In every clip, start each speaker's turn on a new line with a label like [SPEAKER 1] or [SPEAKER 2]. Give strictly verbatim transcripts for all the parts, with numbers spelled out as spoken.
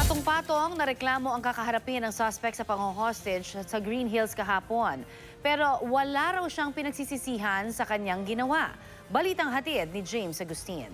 [SPEAKER 1] Patong-patong na reklamo ang kakaharapin ng suspect sa pang-hostage sa Green Hills kahapon. Pero wala raw siyang pinagsisisihan sa kanyang ginawa. Balitang hatid ni James Agustin.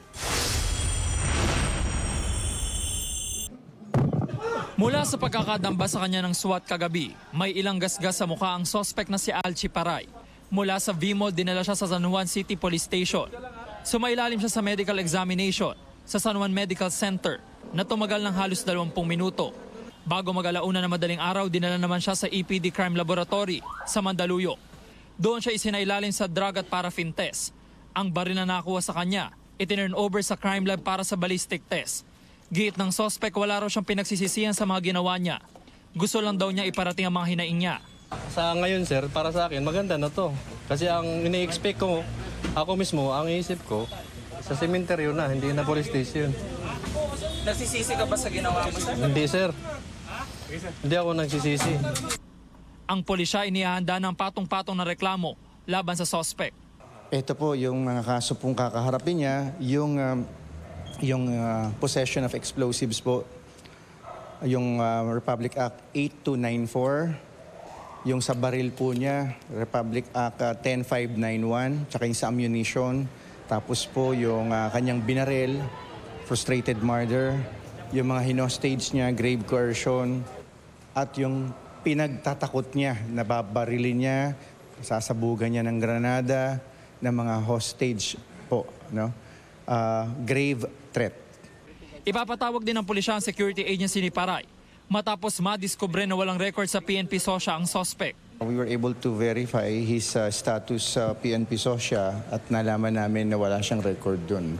[SPEAKER 2] Mula sa pagkakadamba sa kanya ng SWAT kagabi, may ilang gasgas sa mukha ang suspect na si Alchi Paray. Mula sa V-Mall, dinala siya sa San Juan City Police Station. Sumailalim siya sa medical examination sa San Juan Medical Center na tumagal ng halos dalawampung minuto. Bago mag-alauna na madaling araw, dinala naman siya sa E P D Crime Laboratory sa Mandaluyong. Doon siya isinailalim sa drug at paraffin test. Ang baril na nakuha sa kanya, itinurn over sa crime lab para sa ballistic test. Giit ng suspect, wala raw siyang pinagsisisihan sa mga ginawa niya. Gusto lang daw niya iparating ang mga hinaing niya.
[SPEAKER 3] Sa ngayon sir, para sa akin, maganda na to. Kasi ang ini-expect ko, ako mismo, ang iisip ko, sa cemetery na, hindi na police station.
[SPEAKER 2] Nagsisisi ka ba sa ginawa mo, sir?
[SPEAKER 3] Hindi sir. Hindi ako nagsisisi.
[SPEAKER 2] Ang pulisya inihahanda ng patong-patong na reklamo laban sa suspect.
[SPEAKER 4] Ito po yung mga kaso pong kakaharapin niya, yung, um, yung uh, possession of explosives po, yung uh, Republic Act eight two nine four, yung sa baril po niya, Republic Act uh, ten five nine one, tsaka yung sa ammunition, tapos po yung uh, kanyang binaril, frustrated murder, yung mga hinostage niya, grave coercion, at yung pinagtatakot niya, nababarilin niya, sasabugan niya ng granada, ng mga hostage po, no? Uh, grave threat.
[SPEAKER 2] Ipapatawag din ng pulisya ang security agency ni Paray matapos madiskubre na walang record sa P N P SOSYA ang suspect.
[SPEAKER 4] We were able to verify his uh, status sa uh, P N P SOSYA at nalaman namin na wala siyang record dun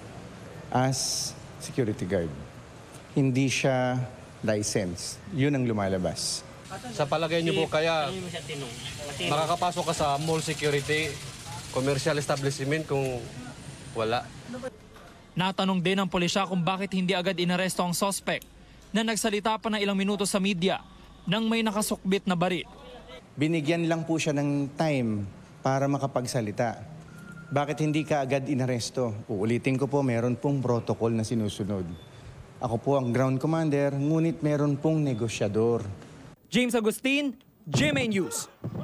[SPEAKER 4] as security guard. Hindi siya licensed. Yun ang lumalabas.
[SPEAKER 3] Sa palagay niyo po kaya makakapasok ka sa mall security, commercial establishment kung wala?
[SPEAKER 2] Natanong din ng pulisya kung bakit hindi agad inaresto ang suspect na nagsalita pa ng ilang minuto sa media nang may nakasukbit na baril.
[SPEAKER 4] Binigyan lang po siya ng time para makapagsalita. Bakit hindi ka agad inaresto? Uulitin ko po, meron pong protocol na sinusunod. Ako po ang ground commander, ngunit meron pong negosyador.
[SPEAKER 2] James Agustin, G M A News.